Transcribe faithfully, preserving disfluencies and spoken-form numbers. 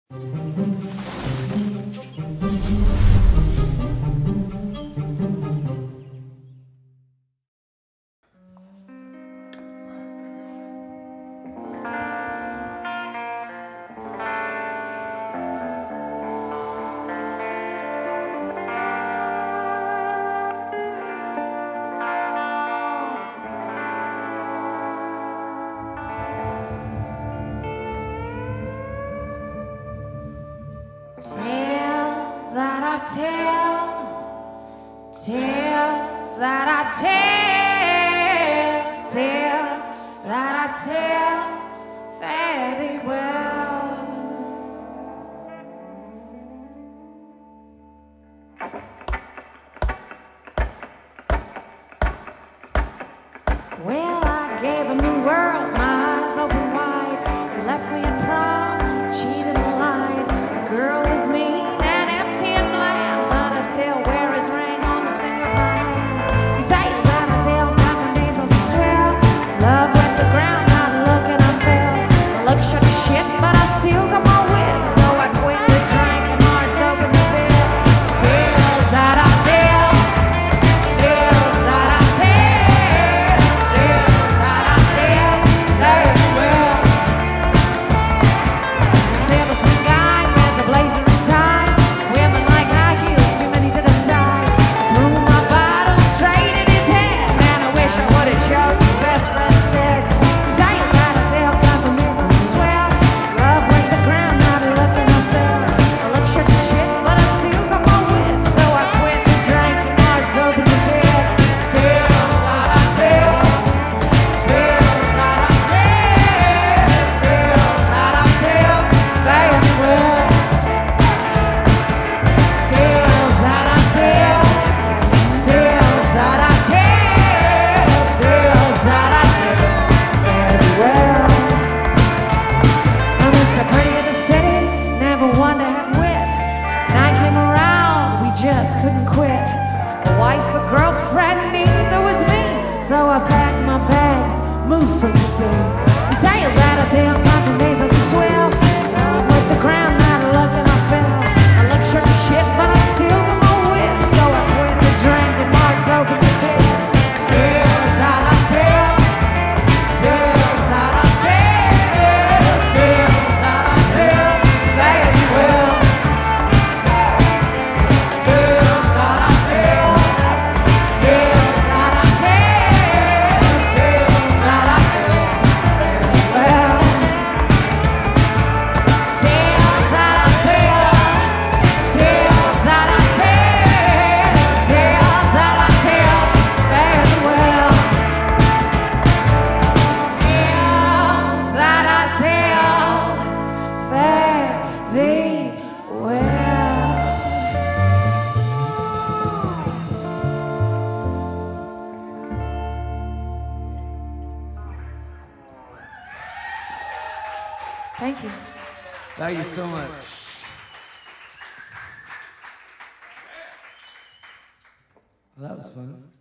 Tales that I tell, tales that I tell, tales that I tell fairly well. Well, I gave him the world, my eyes open wide. He left me in prom, cheated and lied. The girl was mean and empty and bland, but I still wear his ring on the finger of my hand. He says that I tell nothing days I swear. Love went the ground, not looking I fell. I look shook as shit, but I still got my wit. So I quit the drink and hearts open the bed. Tales that I tell, tales that I tell, tales that I tell very well. Silver spring guy wears a blazer and tie. Women like high heels, too many to the side. Threw my bottle straight in his head. Man, I wish I would've chose his best friend instead. Cause I ain't got a tale, got the reasons to swear. Love went the ground, not looking up there. I look shook as shit, but I still got my wit. So I quit the drink and hearts open the bed. Tales that I tell, tales that I tell, tales that I tell very well. Tales that I tell, tales that I tell, tales that I tell very well. I'm Mister Pretty of the city, never one to have wit. Night came around, we just couldn't quit. A wife, a girlfriend, neither was me. So I packed my bags, moved from the city. He says that I tell nothing days I swear. Love with the ground, not looking I fell. I look shook as shit, but I still got my wit. So I quit the drink and hearts open the bed. Tales that I tell, tales that I tell, tales that I tell very well. Tales that I tell, tales that I tell, tales that I tell very well. Tales that I tell, tales that I tell, tales that I tell very well. Tales that I tell very well. Thank you. Thank you so much. Well, that was fun.